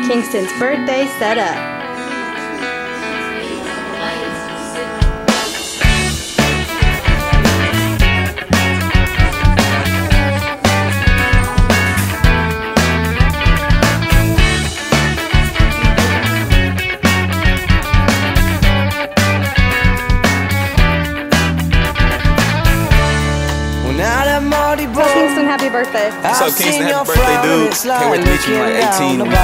Kingston's birthday setup. Kingston, happy birthday. What's up, Kingston? Happy birthday, dude. Can't wait to meet you when you're like 18. And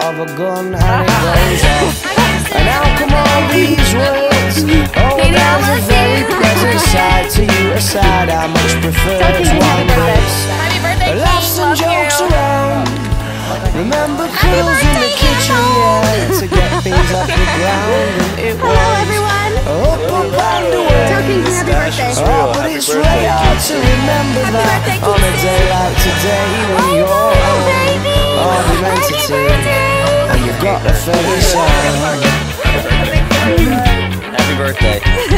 how come all these words? Oh, there's a very pleasant side to you, a side I much prefer. Happy birthday, Laughs and jokes around. Remember pills in the kitchen, yeah, to get things off the ground. And it hello, everyone. Up and away. Tell Kingston happy birthday. Oh, but it's really hard to remember that on a day like today when you're all we meant to and you've got the face on. Happy birthday.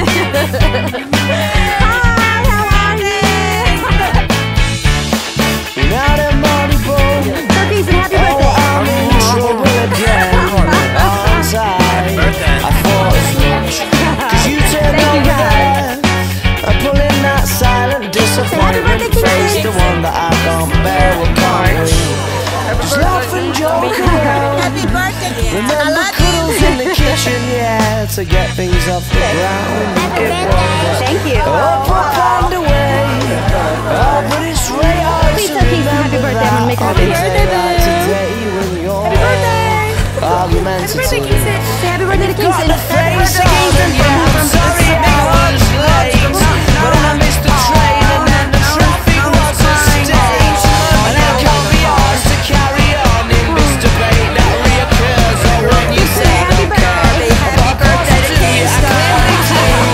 Hi, how are you? Now that money bone. Tell Kingston happy birthday. I'm in trouble again. Aren't I thought as much. Cause you turned over there and pulling that silent disappointment face, the one that I can't bear with can't just laugh and joke around. Happy birthday, Remember cuddles in the kitchen, yeah, to get things off the ground. Thank you. Up and away. Oh, but it's really hard Please to tell Kingston happy birthday. I'm gonna make him on happy a day like today when you're argumentative. Say happy birthday to Kingston. Got the face on, yeah, I'm sorry I was late, but I missed the train and then the traffic was a stage. And how come we asked to carry on in this debate that reoccurs when you say Happy birthday. Happy birthday to Kingston.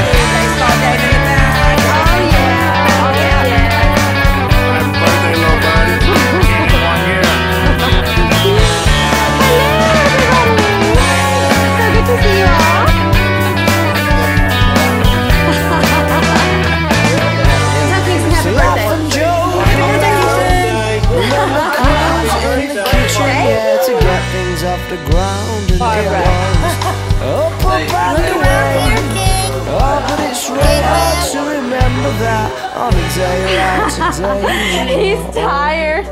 off the ground and it was up and away. Oh, but it's really hard to remember that on a day like today. He's tired.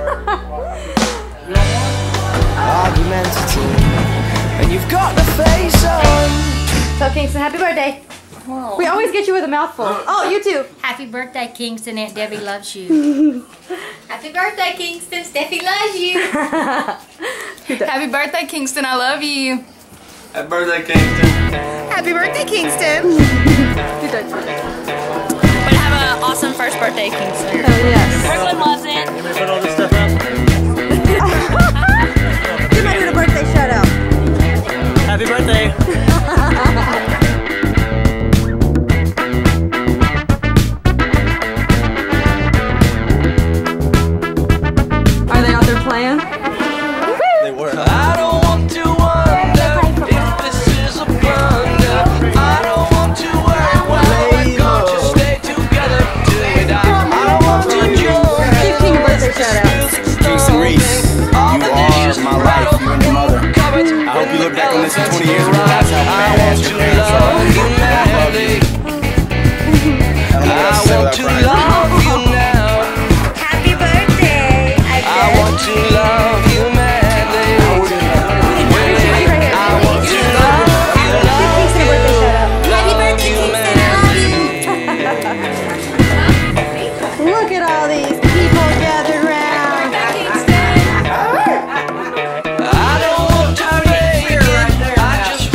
Argumentative, and you've got the face on. So Kingston, happy birthday. Whoa. We always get you with a mouthful. Oh, you too. Happy birthday, Kingston. Aunt Debbie loves you. Happy birthday, Kingston. Steffi loves you. Happy birthday, Kingston. I love you. Happy birthday, Kingston. Happy birthday, Kingston. Good day. But have an awesome first birthday, Kingston. Oh, yes. Brooklyn loves it. You want me to put all this stuff out? You might do the birthday shout out. Happy birthday. Are they out there playing? They were. I don't want to wonder if this is a blunder. I don't want to worry when we're going to stay together. Do it. I don't want to join. Give King a birthday shout out. Kingston Reese, you are my life. You and your mother. I hope you look back on this in 20 years and realize how badass your parents are. I love you. I want to love you now. Happy birthday. I want to love you madly. I want to love you, love Kingston a birthday shout out. Happy birthday, Kingston. I love you. Look at all these people gathered around. I don't want to wait. I just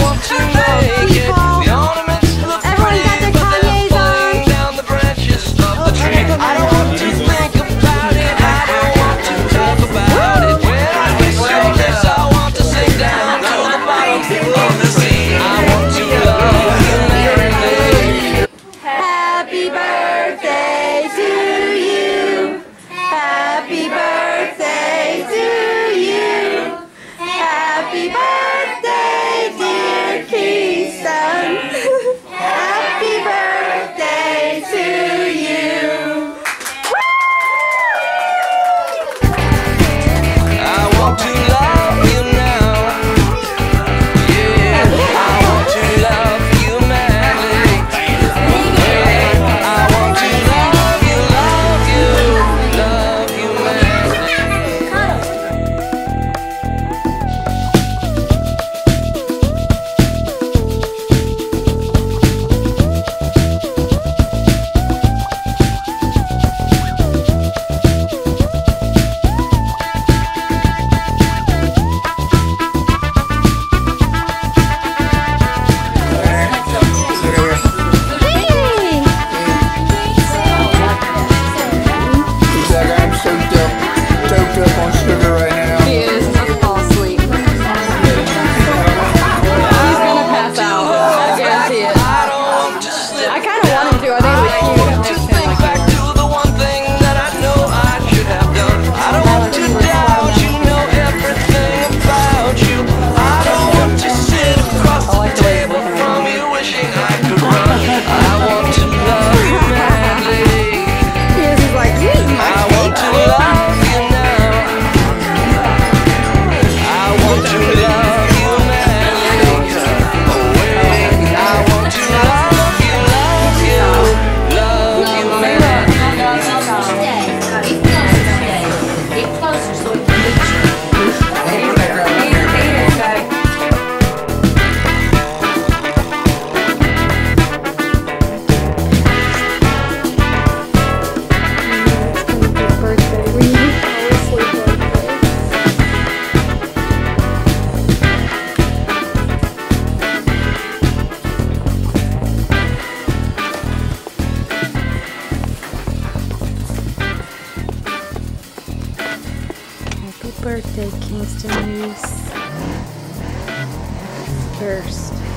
Happy birthday, Kingston Reese. First.